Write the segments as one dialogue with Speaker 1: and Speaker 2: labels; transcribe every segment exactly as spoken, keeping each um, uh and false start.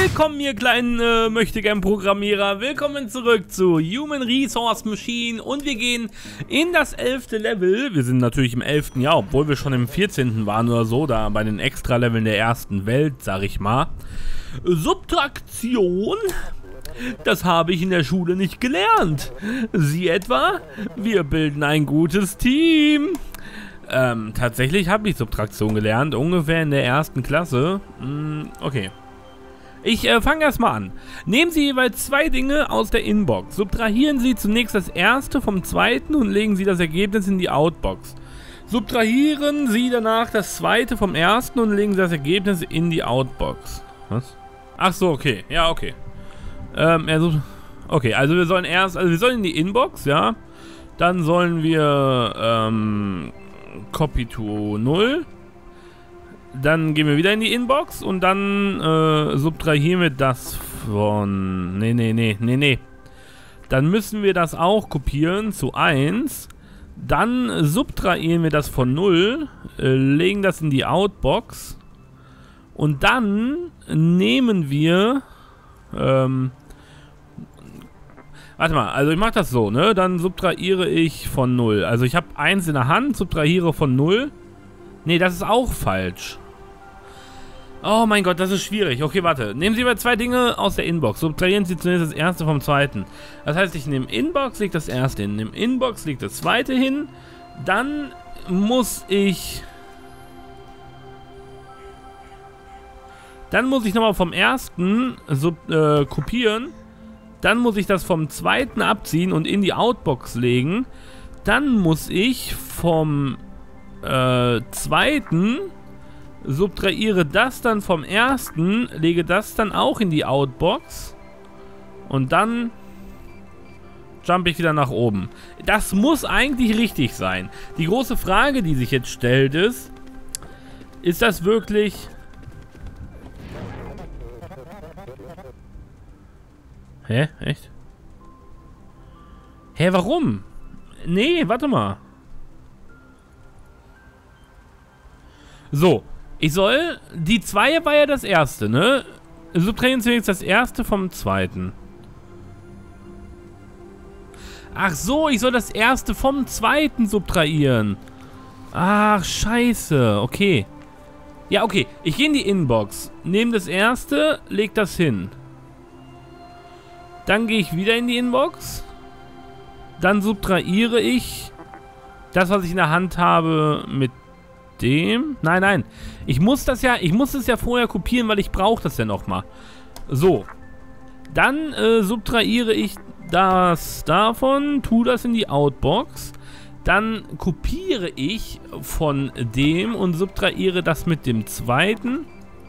Speaker 1: Willkommen, ihr kleinen äh, Möchtegern-Programmierer. Willkommen zurück zu Human Resource Machine. Und wir gehen in das elfte Level. Wir sind natürlich im elften Jahr, obwohl wir schon im vierzehnten waren oder so. Da bei den Extra-Leveln der ersten Welt, sag ich mal. Subtraktion. Das habe ich in der Schule nicht gelernt. Sie etwa? Wir bilden ein gutes Team. Ähm, tatsächlich habe ich Subtraktion gelernt, ungefähr in der ersten Klasse. Hm, okay. Ich äh, fange erstmal an. Nehmen Sie jeweils zwei Dinge aus der Inbox. Subtrahieren Sie zunächst das erste vom zweiten und legen Sie das Ergebnis in die Outbox. Subtrahieren Sie danach das zweite vom ersten und legen Sie das Ergebnis in die Outbox. Was? Ach so, okay. Ja, okay. Ähm, also, okay, also wir sollen erst, also wir sollen in die Inbox, ja. Dann sollen wir, ähm, Copy to null. Dann gehen wir wieder in die Inbox und dann äh, subtrahieren wir das von... Nee, nee, nee, nee, nee. Dann müssen wir das auch kopieren zu eins. Dann subtrahieren wir das von null, äh, legen das in die Outbox. Und dann nehmen wir... Ähm, warte mal, also ich mache das so, ne? Dann subtrahiere ich von null. Also ich habe eins in der Hand, subtrahiere von null. Nee, das ist auch falsch. Oh mein Gott, das ist schwierig. Okay, warte. Nehmen Sie mal zwei Dinge aus der Inbox. Subtrahieren Sie zunächst das erste vom zweiten. Das heißt, ich nehme Inbox, lege das erste hin. Im Inbox lege das zweite hin. Dann muss ich... Dann muss ich nochmal vom ersten sub, äh, kopieren. Dann muss ich das vom zweiten abziehen und in die Outbox legen. Dann muss ich vom äh, zweiten subtrahiere das dann vom ersten, lege das dann auch in die Outbox und dann jump ich wieder nach oben. Das muss eigentlich richtig sein. Die große Frage, die sich jetzt stellt, ist, ist das wirklich... Hä? Echt? Hä, warum? Nee, warte mal. So, ich soll... Die zwei war ja das erste, ne? Subtrahieren Sie jetzt das erste vom zweiten. Ach so, ich soll das erste vom zweiten subtrahieren. Ach, scheiße. Okay. Ja, okay. Ich gehe in die Inbox. Nehme das erste, leg das hin. Dann gehe ich wieder in die Inbox. Dann subtrahiere ich das, was ich in der Hand habe, mit dem. Nein, nein. Ich muss das ja, ich muss es ja vorher kopieren, weil ich brauche das ja nochmal. So. Dann äh, subtrahiere ich das davon, tue das in die Outbox. Dann kopiere ich von dem und subtrahiere das mit dem zweiten.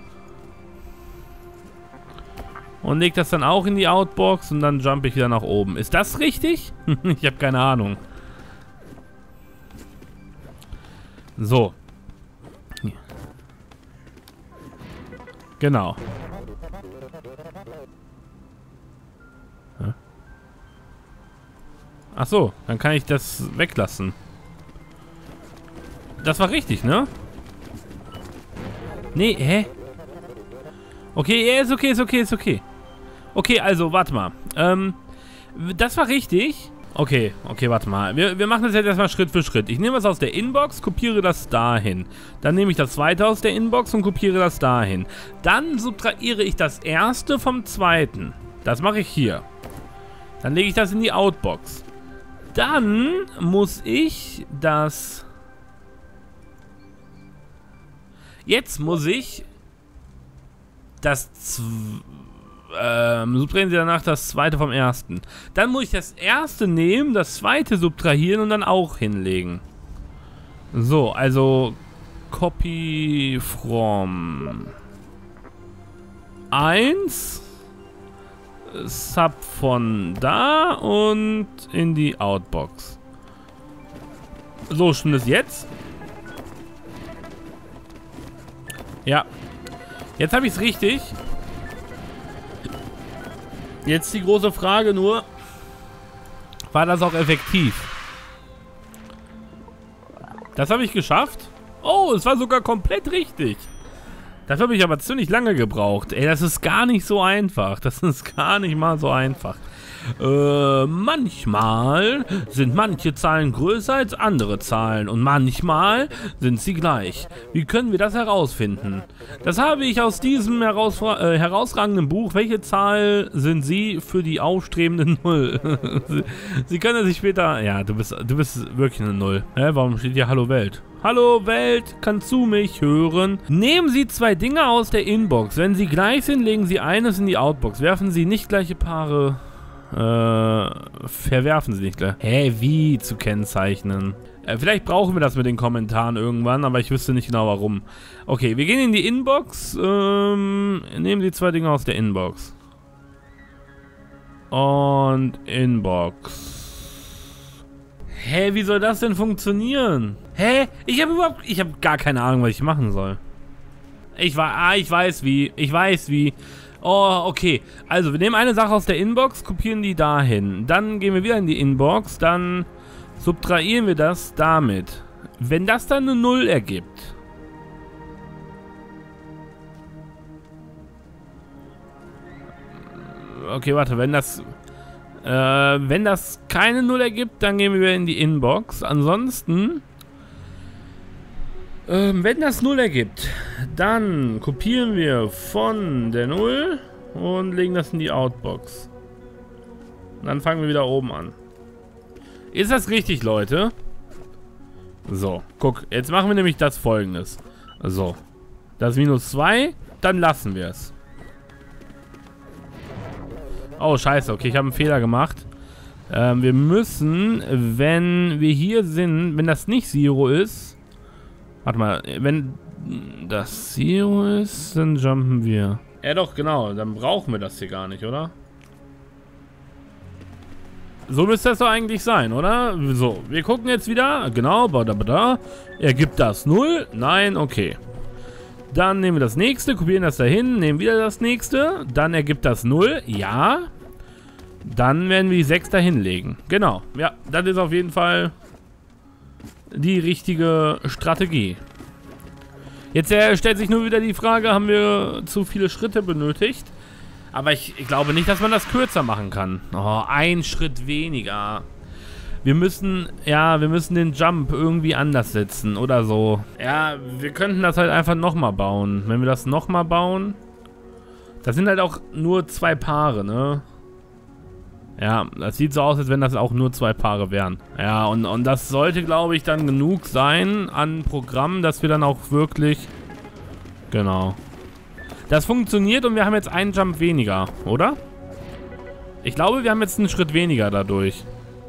Speaker 1: Und lege das dann auch in die Outbox und dann jump ich wieder nach oben. Ist das richtig? Ich habe keine Ahnung. So. Genau. Ja. Ach so, dann kann ich das weglassen. Das war richtig, ne? Nee, hä? Okay, ja, ist okay, ist okay, ist okay. Okay, also, warte mal. Ähm, das war richtig. Okay, okay, warte mal. Wir, wir machen das jetzt erstmal Schritt für Schritt. Ich nehme was aus der Inbox, kopiere das dahin. Dann nehme ich das zweite aus der Inbox und kopiere das dahin. Dann subtrahiere ich das erste vom zweiten. Das mache ich hier. Dann lege ich das in die Outbox. Dann muss ich das... Jetzt muss ich das... Z Ähm, subtrahieren Sie danach das zweite vom ersten. Dann muss ich das erste nehmen, das zweite subtrahieren und dann auch hinlegen. So, also Copy from eins Sub von da und in die Outbox. So, stimmt es jetzt? Ja. Jetzt habe ich es richtig. Jetzt die große Frage nur, war das auch effektiv? Das habe ich geschafft. Oh, es war sogar komplett richtig. Dafür habe ich aber ziemlich lange gebraucht. Ey, das ist gar nicht so einfach. Das ist gar nicht mal so einfach. Äh, manchmal sind manche Zahlen größer als andere Zahlen und manchmal sind sie gleich. Wie können wir das herausfinden? Das habe ich aus diesem heraus äh, herausragenden Buch. Welche Zahl sind Sie für die aufstrebende Null? sie, sie können sich später... Ja, du bist, du bist wirklich eine Null. Hä? Warum steht hier Hallo Welt? Hallo Welt, kannst du mich hören? Nehmen Sie zwei Dinge aus der Inbox. Wenn sie gleich sind, legen Sie eines in die Outbox. Werfen Sie nicht gleiche Paare... Äh, verwerfen sie nicht gleich. Hä, wie zu kennzeichnen? Äh, vielleicht brauchen wir das mit den Kommentaren irgendwann, aber ich wüsste nicht genau warum. Okay, wir gehen in die Inbox. Ähm, nehmen die zwei Dinge aus der Inbox. Und Inbox. Hä, wie soll das denn funktionieren? Hä? Ich habe überhaupt... Ich habe gar keine Ahnung, was ich machen soll. Ich, war, ah, ich weiß wie. Ich weiß wie. Oh, okay. Also, wir nehmen eine Sache aus der Inbox, kopieren die dahin. Dann gehen wir wieder in die Inbox, dann subtrahieren wir das damit. Wenn das dann eine Null ergibt. Okay, warte, wenn das... Äh, wenn das keine Null ergibt, dann gehen wir wieder in die Inbox. Ansonsten... Ähm, wenn das Null ergibt, dann kopieren wir von der Null und legen das in die Outbox. Und dann fangen wir wieder oben an. Ist das richtig, Leute? So, guck, jetzt machen wir nämlich das Folgendes. So, das ist minus zwei, dann lassen wir es. Oh, scheiße, okay, ich habe einen Fehler gemacht. Ähm, wir müssen, wenn wir hier sind, wenn das nicht Zero ist... Warte mal, wenn das Zero ist, dann jumpen wir. Ja doch, genau, dann brauchen wir das hier gar nicht, oder? So müsste das doch eigentlich sein, oder? So, wir gucken jetzt wieder. Genau, da, da, da. Ergibt das null? Nein, okay. Dann nehmen wir das nächste, kopieren das dahin, nehmen wieder das nächste. Dann ergibt das null, ja. Dann werden wir die sechs dahin legen. Genau, ja, das ist auf jeden Fall... die richtige Strategie. Jetzt äh, stellt sich nur wieder die Frage, haben wir zu viele Schritte benötigt? Aber ich, ich glaube nicht, dass man das kürzer machen kann. Oh, ein Schritt weniger. Wir müssen, ja, wir müssen den Jump irgendwie anders setzen oder so. Ja, wir könnten das halt einfach nochmal bauen. Wenn wir das nochmal bauen, das sind halt auch nur zwei Paare, ne? Ja, das sieht so aus, als wenn das auch nur zwei Paare wären. Ja, und, und das sollte, glaube ich, dann genug sein an Programmen, dass wir dann auch wirklich... Genau. Das funktioniert und wir haben jetzt einen Jump weniger, oder? Ich glaube, wir haben jetzt einen Schritt weniger dadurch.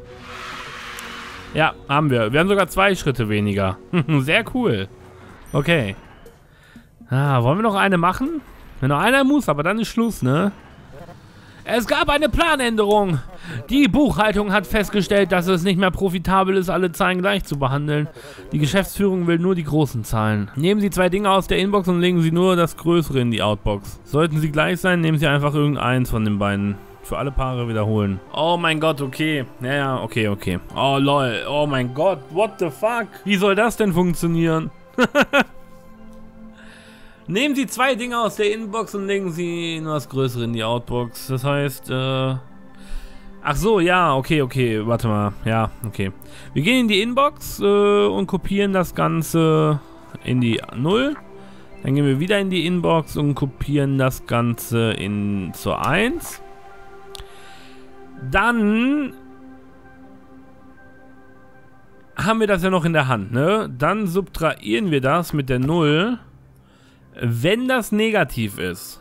Speaker 1: Ja, haben wir. Wir haben sogar zwei Schritte weniger. Sehr cool. Okay. Ah, wollen wir noch eine machen? Wenn noch einer muss, aber dann ist Schluss, ne? Es gab eine Planänderung. Die Buchhaltung hat festgestellt, dass es nicht mehr profitabel ist, alle Zahlen gleich zu behandeln. Die Geschäftsführung will nur die großen Zahlen. Nehmen Sie zwei Dinge aus der Inbox und legen Sie nur das Größere in die Outbox. Sollten sie gleich sein, nehmen Sie einfach irgendeins von den beiden. Für alle Paare wiederholen. Oh mein Gott, okay. Ja, ja, okay, okay. Oh lol, oh mein Gott, what the fuck? Wie soll das denn funktionieren? Nehmen Sie zwei Dinge aus der Inbox und legen Sie nur das Größere in die Outbox. Das heißt, äh... ach so, ja, okay, okay, warte mal. Ja, okay. Wir gehen in die Inbox äh, und kopieren das Ganze in die null. Dann gehen wir wieder in die Inbox und kopieren das Ganze in zur eins. Dann haben wir das ja noch in der Hand, ne? Dann subtrahieren wir das mit der null. Wenn das negativ ist,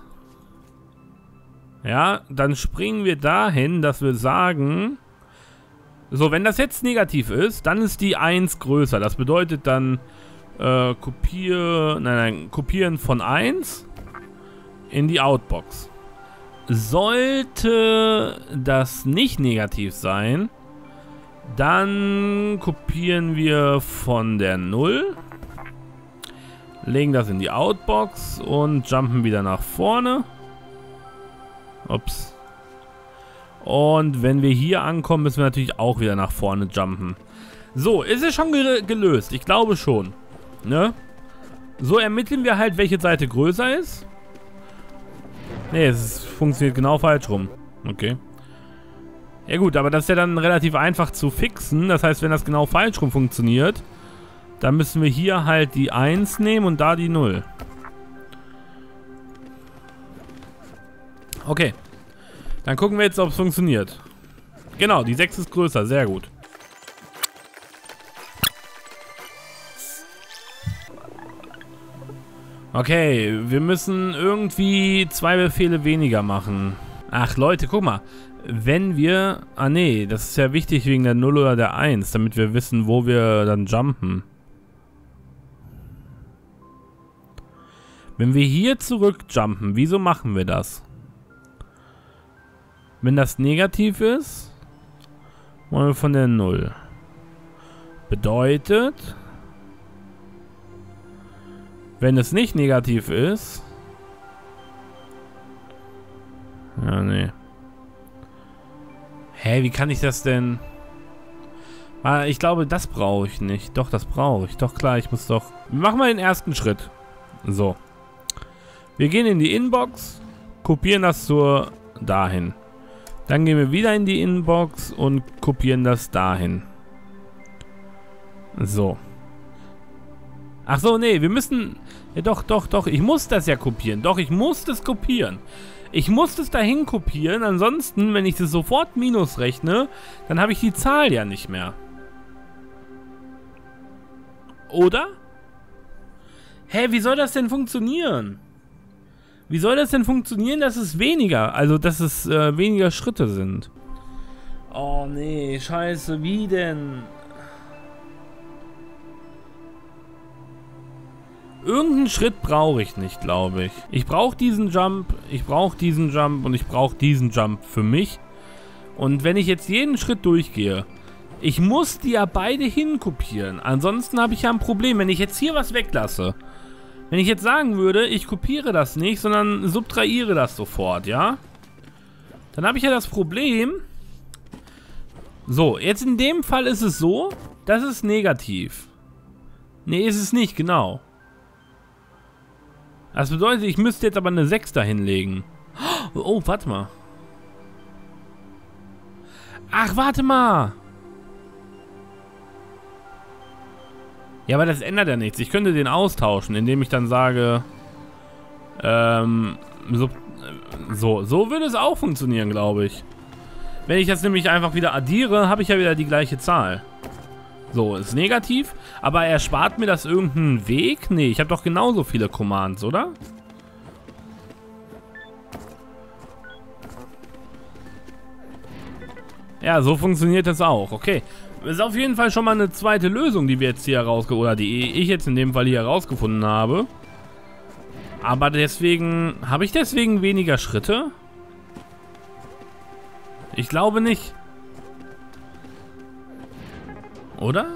Speaker 1: ja, dann springen wir dahin, dass wir sagen, so, wenn das jetzt negativ ist, dann ist die eins größer. Das bedeutet dann äh, kopier, nein, nein, kopieren von eins in die Outbox. Sollte das nicht negativ sein, dann kopieren wir von der null. Legen das in die Outbox und jumpen wieder nach vorne. Ups. Und wenn wir hier ankommen, müssen wir natürlich auch wieder nach vorne jumpen. So, ist es schon gel gelöst? Ich glaube schon. Ne? So ermitteln wir halt, welche Seite größer ist. Ne, es funktioniert genau falsch rum. Okay. Ja gut, aber das ist ja dann relativ einfach zu fixen. Das heißt, wenn das genau falsch rum funktioniert, dann müssen wir hier halt die eins nehmen und da die null. Okay. Dann gucken wir jetzt, ob es funktioniert. Genau, die sechs ist größer. Sehr gut. Okay, wir müssen irgendwie zwei Befehle weniger machen. Ach Leute, guck mal. Wenn wir... Ah nee, das ist ja wichtig wegen der null oder der eins, damit wir wissen, wo wir dann jumpen. Wenn wir hier zurückjumpen, wieso machen wir das? Wenn das negativ ist, wollen wir von der null. Bedeutet... Wenn es nicht negativ ist... Ja, nee. Hä, wie kann ich das denn... Ah, ich glaube, das brauche ich nicht. Doch, das brauche ich. Doch, klar, ich muss doch... Wir machen mal den ersten Schritt. So. Wir gehen in die Inbox, kopieren das zur... dahin. Dann gehen wir wieder in die Inbox und kopieren das dahin. So. Ach so, nee, wir müssen... Ja, doch, doch, doch. Ich muss das ja kopieren. Doch, ich muss das kopieren. Ich muss das dahin kopieren. Ansonsten, wenn ich das sofort minus rechne, dann habe ich die Zahl ja nicht mehr. Oder? Hä, wie soll das denn funktionieren? Wie soll das denn funktionieren, dass es weniger, also dass es äh, weniger Schritte sind? Oh nee, scheiße, wie denn? Irgendeinen Schritt brauche ich nicht, glaube ich. Ich brauche diesen Jump, ich brauche diesen Jump und ich brauche diesen Jump für mich. Und wenn ich jetzt jeden Schritt durchgehe, ich muss die ja beide hinkopieren. Ansonsten habe ich ja ein Problem, wenn ich jetzt hier was weglasse. Wenn ich jetzt sagen würde, ich kopiere das nicht, sondern subtrahiere das sofort, ja? Dann habe ich ja das Problem. So, jetzt in dem Fall ist es so, das ist negativ. Nee, ist es nicht, genau. Das bedeutet, ich müsste jetzt aber eine sechs da hinlegen. Oh, warte mal. Ach, warte mal. Ja, aber das ändert ja nichts. Ich könnte den austauschen, indem ich dann sage, ähm, so, so, so würde es auch funktionieren, glaube ich. Wenn ich das nämlich einfach wieder addiere, habe ich ja wieder die gleiche Zahl. So, ist negativ, aber erspart mir das irgendeinen Weg? Nee, ich habe doch genauso viele Commands, oder? Ja, so funktioniert das auch. Okay. Das ist auf jeden Fall schon mal eine zweite Lösung, die wir jetzt hier herausgefunden, oder die ich jetzt in dem Fall hier herausgefunden habe. Aber deswegen, habe ich deswegen weniger Schritte? Ich glaube nicht. Oder?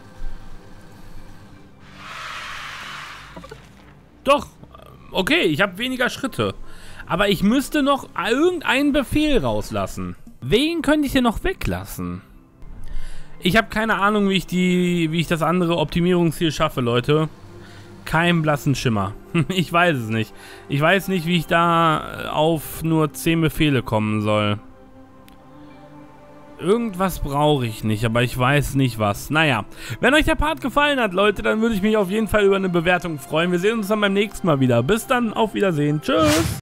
Speaker 1: Doch. Okay, ich habe weniger Schritte. Aber ich müsste noch irgendeinen Befehl rauslassen. Wen könnte ich denn noch weglassen? Ich habe keine Ahnung, wie ich die, wie ich das andere Optimierungsziel schaffe, Leute. Kein blassen Schimmer. Ich weiß es nicht. Ich weiß nicht, wie ich da auf nur zehn Befehle kommen soll. Irgendwas brauche ich nicht, aber ich weiß nicht was. Naja, wenn euch der Part gefallen hat, Leute, dann würde ich mich auf jeden Fall über eine Bewertung freuen. Wir sehen uns dann beim nächsten Mal wieder. Bis dann, auf Wiedersehen. Tschüss.